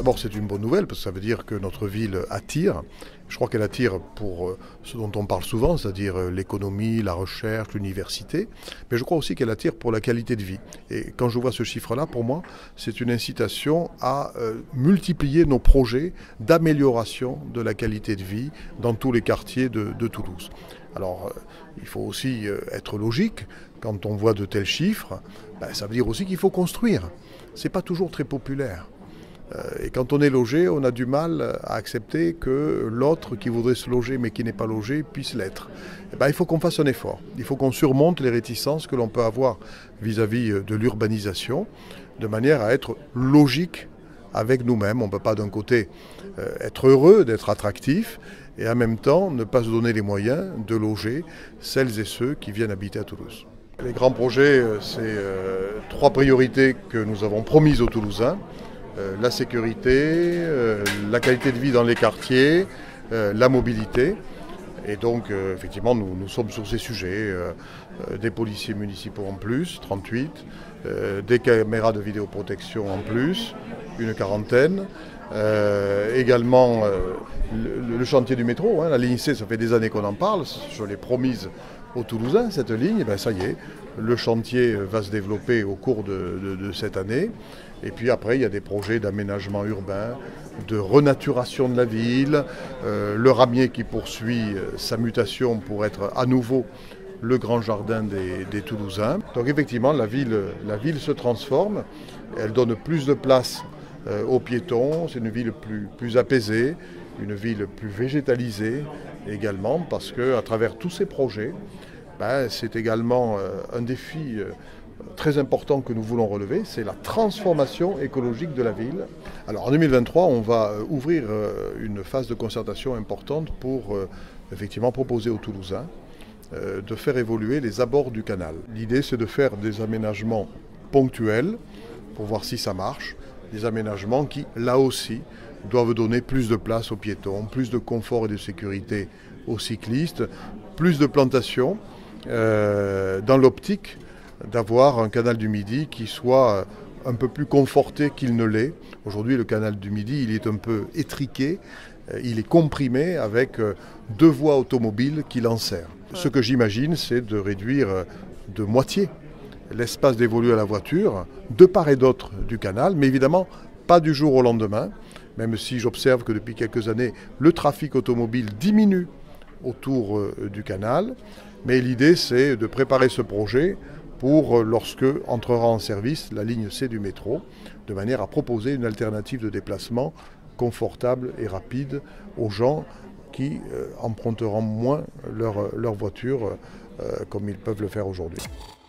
D'abord, c'est une bonne nouvelle parce que ça veut dire que notre ville attire. Je crois qu'elle attire pour ce dont on parle souvent, c'est-à-dire l'économie, la recherche, l'université. Mais je crois aussi qu'elle attire pour la qualité de vie. Et quand je vois ce chiffre-là, pour moi, c'est une incitation à multiplier nos projets d'amélioration de la qualité de vie dans tous les quartiers de Toulouse. Alors, il faut aussi être logique. Quand on voit de tels chiffres, ça veut dire aussi qu'il faut construire. Ce n'est pas toujours très populaire. Et quand on est logé, on a du mal à accepter que l'autre qui voudrait se loger mais qui n'est pas logé puisse l'être. Il faut qu'on fasse un effort. Il faut qu'on surmonte les réticences que l'on peut avoir vis-à-vis de l'urbanisation, de manière à être logique avec nous-mêmes. On ne peut pas d'un côté être heureux d'être attractif et en même temps ne pas se donner les moyens de loger celles et ceux qui viennent habiter à Toulouse. Les grands projets, c'est trois priorités que nous avons promises aux Toulousains. La sécurité, la qualité de vie dans les quartiers, la mobilité. Et donc, effectivement, nous sommes sur ces sujets. Des policiers municipaux en plus, 38, des caméras de vidéoprotection en plus, une quarantaine. Également, le chantier du métro, la ligne C, ça fait des années qu'on en parle. Je l'ai promise aux Toulousains, cette ligne. Ça y est, le chantier va se développer au cours de cette année. Et puis après, il y a des projets d'aménagement urbain, de renaturation de la ville, le ramier qui poursuit sa mutation pour être à nouveau le grand jardin des Toulousains. Donc effectivement, la ville se transforme, elle donne plus de place aux piétons, c'est une ville plus apaisée, une ville plus végétalisée également, parce qu'à travers tous ces projets, c'est également un défi très important que nous voulons relever, c'est la transformation écologique de la ville. Alors en 2023, on va ouvrir une phase de concertation importante pour effectivement proposer aux Toulousains de faire évoluer les abords du canal. L'idée, c'est de faire des aménagements ponctuels pour voir si ça marche, des aménagements qui, là aussi, doivent donner plus de place aux piétons, plus de confort et de sécurité aux cyclistes, plus de plantations dans l'optique d'avoir un canal du Midi qui soit un peu plus conforté qu'il ne l'est. Aujourd'hui, le canal du Midi, il est un peu étriqué, il est comprimé avec deux voies automobiles qui l'enserrent. Ce que j'imagine, c'est de réduire de moitié l'espace dévolu à la voiture, de part et d'autre du canal, mais évidemment pas du jour au lendemain, même si j'observe que depuis quelques années, le trafic automobile diminue autour du canal. Mais l'idée, c'est de préparer ce projet pour lorsque entrera en service la ligne C du métro, de manière à proposer une alternative de déplacement confortable et rapide aux gens qui emprunteront moins leur voiture comme ils peuvent le faire aujourd'hui.